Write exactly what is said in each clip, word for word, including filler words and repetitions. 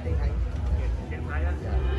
đi thấy. Em thấy á.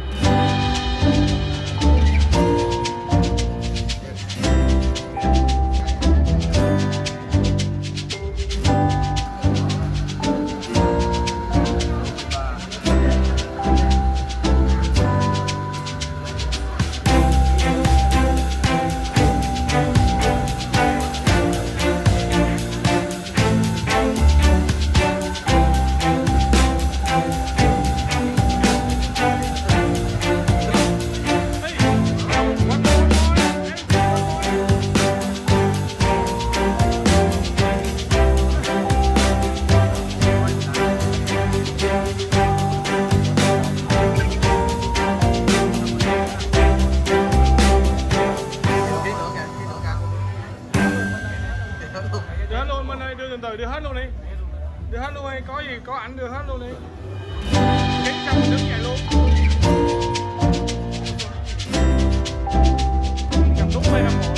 Đưa hết luôn bên đây, đưa từ từ đưa hết luôn đi. Đưa hết luôn đi, có gì có ảnh đưa hết luôn đi. Kiếm xong mình đứng vậy luôn. Cầm đúng hai năm một.